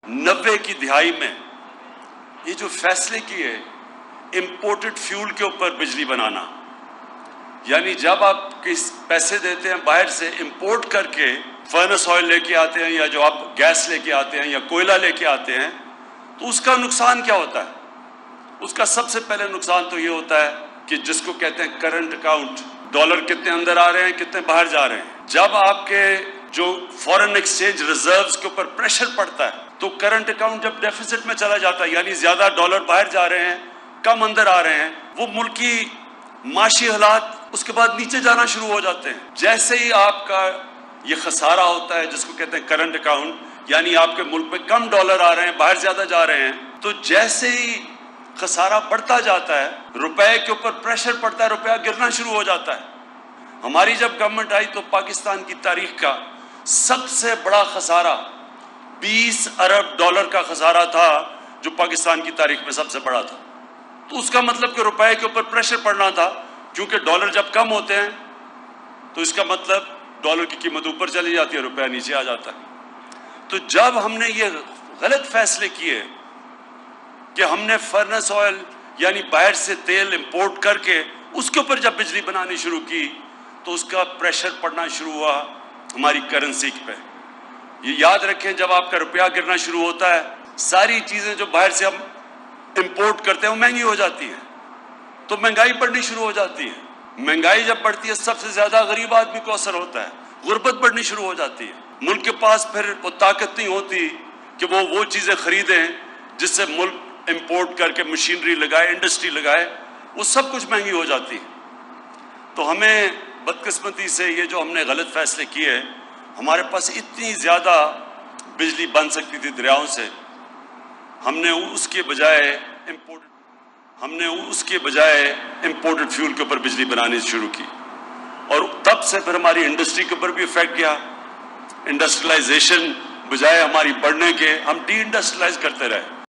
90 की दिहाई में ये जो फैसले किए इंपोर्टेड फ्यूल के ऊपर बिजली बनाना, यानी जब आप किस पैसे देते हैं बाहर से इंपोर्ट करके फर्नेस ऑयल लेके आते हैं या जो आप गैस लेके आते हैं या कोयला लेके आते हैं, तो उसका नुकसान क्या होता है? उसका सबसे पहले नुकसान तो ये होता है कि जिसको कहते हैं करंट अकाउंट, डॉलर कितने अंदर आ रहे हैं कितने बाहर जा रहे हैं। जब आपके जो फॉरेन एक्सचेंज रिजर्व्स के ऊपर प्रेशर पड़ता है तो करंट अकाउंट जब डेफिसिट में चला जाता है, यानी ज्यादा डॉलर बाहर जा रहे हैं कम अंदर आ रहे हैं, वो मुल्क की माशी हालात उसके बाद नीचे जाना शुरू हो जाते हैं। जैसे ही आपका ये खसारा होता है जिसको कहते हैं करंट अकाउंट, यानी आपके मुल्क में कम डॉलर आ रहे हैं बाहर ज्यादा जा रहे हैं, तो जैसे ही खसारा बढ़ता जाता है रुपए के ऊपर प्रेशर पड़ता है, रुपया गिरना शुरू हो जाता है। हमारी जब गवर्नमेंट आई तो पाकिस्तान की तारीख का सबसे बड़ा खसारा 20 अरब डॉलर का खसारा था, जो पाकिस्तान की तारीख में सबसे बड़ा था। तो उसका मतलब कि रुपए के ऊपर प्रेशर पड़ना था, क्योंकि डॉलर जब कम होते हैं तो इसका मतलब डॉलर की कीमत ऊपर चली जाती है, रुपया नीचे आ जाता है। तो जब हमने ये गलत फैसले किए कि हमने फर्नेस ऑयल यानी बाहर से तेल इंपोर्ट करके उसके ऊपर जब बिजली बनानी शुरू की तो उसका प्रेशर पड़ना शुरू हुआ हमारी करेंसी पे। ये याद रखें, जब आपका रुपया गिरना शुरू होता है सारी चीजें जो बाहर से हम इंपोर्ट करते हैं वो महंगी हो जाती है, तो महंगाई बढ़नी शुरू हो जाती है। महंगाई जब बढ़ती है सबसे ज्यादा गरीब आदमी को असर होता है, गुर्बत बढ़नी शुरू हो जाती है। मुल्क के पास फिर वो ताकत नहीं होती कि वो चीजें खरीदें जिससे मुल्क इंपोर्ट करके मशीनरी लगाए, इंडस्ट्री लगाए, वो सब कुछ महंगी हो जाती है। तो हमें बदकिस्मती से ये जो हमने गलत फैसले किए, हमारे पास इतनी ज्यादा बिजली बन सकती थी दरियाओं से, हमने उसके बजाय इंपोर्टेड फ्यूल के ऊपर बिजली बनानी शुरू की। और तब से फिर हमारी इंडस्ट्री के ऊपर भी इफेक्ट गया। इंडस्ट्रियलाइजेशन बजाय हमारी बढ़ने के हम डी इंडस्ट्रियलाइज करते रहे।